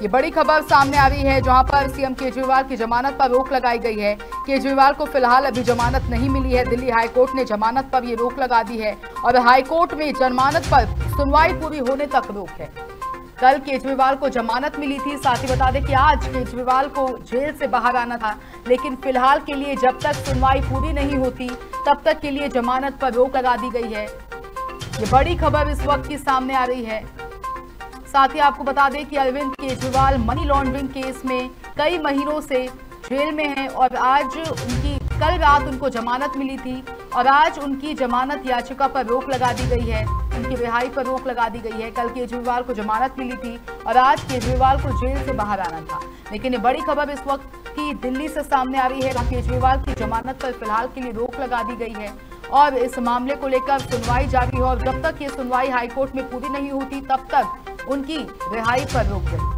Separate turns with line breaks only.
ये बड़ी खबर सामने आ रही है, जहां पर सीएम केजरीवाल की जमानत पर रोक लगाई गई है। केजरीवाल को फिलहाल अभी जमानत नहीं मिली है। दिल्ली हाईकोर्ट ने जमानत पर ये रोक लगा दी है और हाईकोर्ट में जमानत पर सुनवाई पूरी होने तक रोक है। कल केजरीवाल को जमानत मिली थी। साथ ही बता दें कि आज केजरीवाल को जेल से बाहर आना था, लेकिन फिलहाल के लिए जब तक सुनवाई पूरी नहीं होती तब तक के लिए जमानत पर रोक लगा दी गई है। ये बड़ी खबर इस वक्त की सामने आ रही है। साथ ही आपको बता दें कि Arvind Kejriwal money laundering case में कई महीनों से जेल में हैं और आज कल रात उनको जमानत मिली थी और आज उनकी जमानत याचिका पर रोक लगा दी गई है। उनकी रिहाई पर रोक लगा दी गई है। कल केजरीवाल को जमानत मिली थी और आज केजरीवाल को जेल से बाहर आना था। लेकिन ये बड़ी खबर इस वक्त की दिल्ली से सामने आ रही है। केजरीवाल की जमानत पर फिलहाल के लिए रोक लगा दी गई है और इस मामले को लेकर सुनवाई जारी है और जब तक ये सुनवाई हाईकोर्ट में पूरी नहीं होती तब तक उनकी रिहाई पर रोक है।